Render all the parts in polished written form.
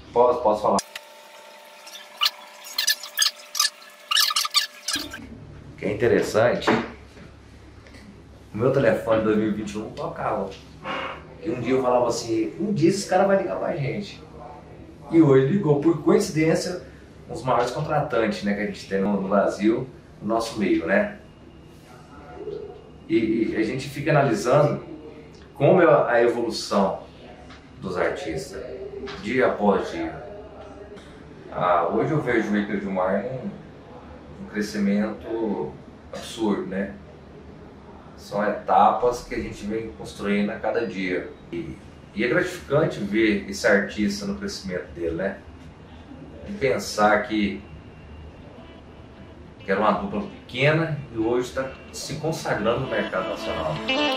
Posso falar. O que é interessante, o meu telefone 2021 tocava. E um dia eu falava assim, um dia esse cara vai ligar pra gente. E hoje ligou, por coincidência, um dos maiores contratantes, né, que a gente tem no Brasil, no nosso meio, né? E a gente fica analisando como é a evolução dos artistas, dia após dia. Hoje eu vejo o Ícaro Gilmar um crescimento absurdo, né? São etapas que a gente vem construindo a cada dia. E é gratificante ver esse artista no crescimento dele, né? E pensar que era uma dupla pequena e hoje está se consagrando no mercado nacional.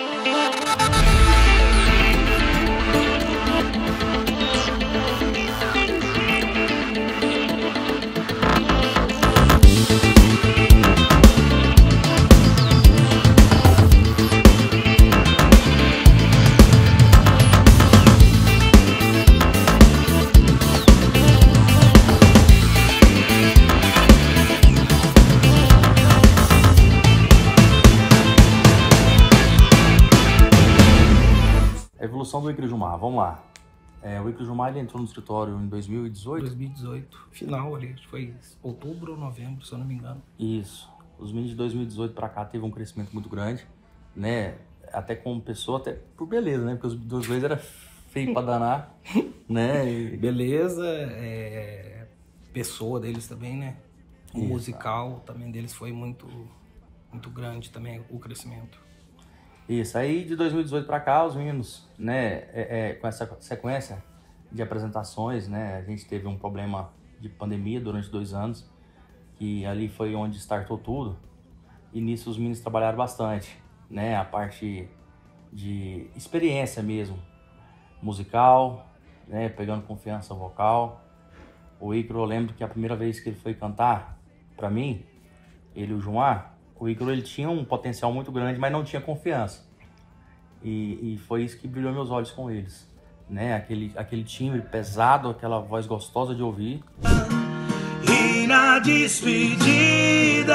A evolução do Ícaro Gilmar, vamos lá. O Ícaro Gilmar ele entrou no escritório em 2018? 2018, final ali, acho que foi outubro ou novembro, se eu não me engano. Isso. Os meninos de 2018 para cá teve um crescimento muito grande, né? Até como pessoa, até por beleza, né? Porque os dois eram feios para danar, né? Beleza, pessoa deles também, né? O Isso. musical também deles foi muito grande também, o crescimento. Isso, aí de 2018 para cá, os meninos, né, com essa sequência de apresentações, né, a gente teve um problema de pandemia durante 2 anos, que ali foi onde startou tudo, e nisso os meninos trabalharam bastante, né, a parte de experiência mesmo, musical, né, pegando confiança vocal. O Ícaro, eu lembro que a primeira vez que ele foi cantar, para mim, ele e o Gilmar, o Ícaro ele tinha um potencial muito grande, mas não tinha confiança. E foi isso que brilhou meus olhos com eles, né? Aquele timbre pesado, aquela voz gostosa de ouvir. E na despedida,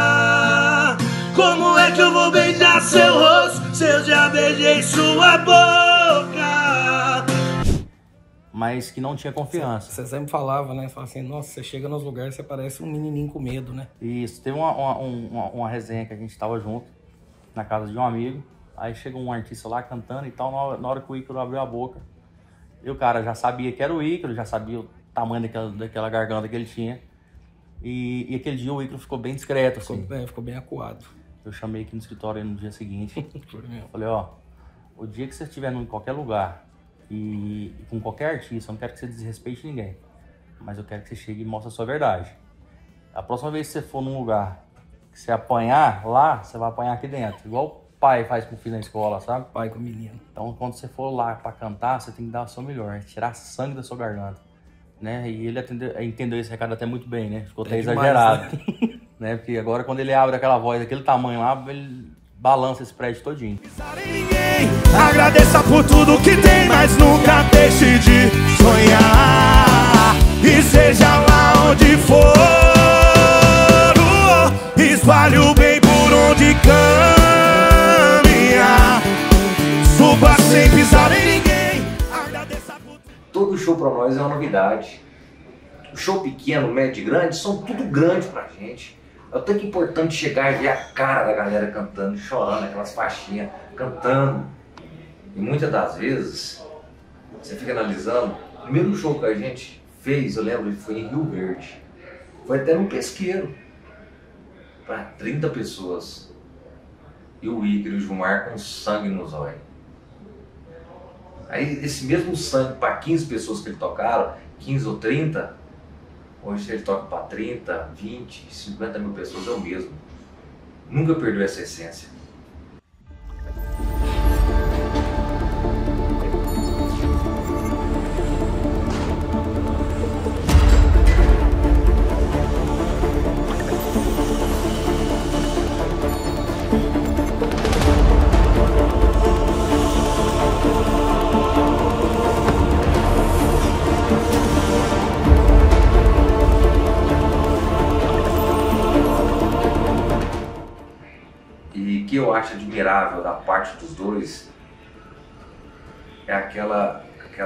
como é que eu vou beijar seu rosto se eu já beijei sua boca? Mas que não tinha confiança. Você sempre falava, né? Falava assim, nossa, você chega nos lugares, você parece um menininho com medo, né? Isso, teve uma resenha que a gente estava junto, na casa de um amigo. Aí chegou um artista lá cantando e tal, na hora que o Ícaro abriu a boca. E o cara já sabia que era o Ícaro, já sabia o tamanho daquela garganta que ele tinha. E aquele dia o Ícaro ficou bem discreto, assim. Ficou bem acuado. Eu chamei aqui no escritório no dia seguinte. Falei, ó, o dia que você estiver em qualquer lugar e com qualquer artista, eu não quero que você desrespeite ninguém, mas eu quero que você chegue e mostre a sua verdade. A próxima vez que você for num lugar que você apanhar lá, você vai apanhar aqui dentro, igual o pai faz com o filho na escola, sabe? Pai com o menino. Então, quando você for lá pra cantar, você tem que dar o seu melhor, tirar sangue da sua garganta, né? E ele entendeu esse recado até muito bem, né? Ficou até exagerado, né? Porque agora, quando ele abre aquela voz daquele tamanho lá, ele balança esse prédio todinho. Agradeça por tudo que tem, mas nunca deixe de sonhar. E seja lá onde for, espalhe o bem por onde caminhar. Suba sem pisar em ninguém. Agradeça por tudo. Todo show pra nós é uma novidade. O show pequeno, médio e grande são tudo grande pra gente. É o tanto importante chegar e ver a cara da galera cantando, chorando, aquelas faixinhas, cantando. E muitas das vezes, você fica analisando, o primeiro show que a gente fez, eu lembro, foi em Rio Verde. Foi até num pesqueiro, para 30 pessoas. E o Ícaro e o Gilmar com sangue nos olhos. Aí esse mesmo sangue para 15 pessoas que ele tocaram, 15 ou 30, hoje ele toca para 30, 20, 50 mil pessoas, é o mesmo. Nunca perdeu essa essência. acho admirável da parte dos dois é aquela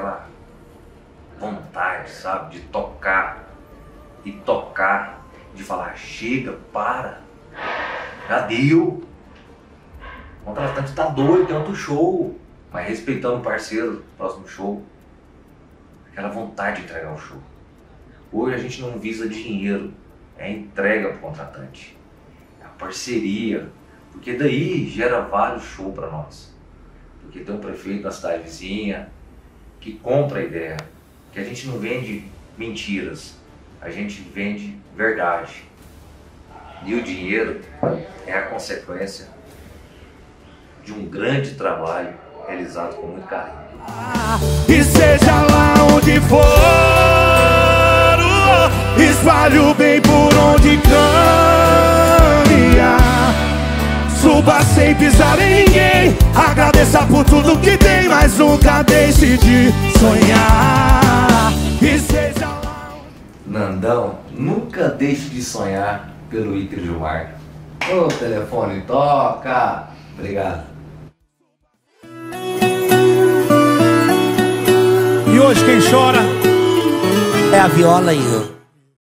vontade, sabe, de tocar e tocar, de falar, chega, para, já deu. O contratante tá doido, tem outro show, mas respeitando o parceiro, próximo show. Aquela vontade de entregar o show. Hoje a gente não visa dinheiro, é entrega pro contratante, é a parceria, porque daí gera vários shows para nós. Porque tem um prefeito da cidade vizinha que compra a ideia, que a gente não vende mentiras, a gente vende verdade. E o dinheiro é a consequência de um grande trabalho realizado com muito carinho. E seja lá onde for, espalhe o bem por onde caminhar. Suba sem pisar em ninguém, agradeça por tudo que tem, mas nunca deixe de sonhar. E seja lá onde... Nandão, nunca deixe de sonhar pelo Icre Gilmar. O telefone toca. Obrigado. E hoje quem chora é a viola, Igor.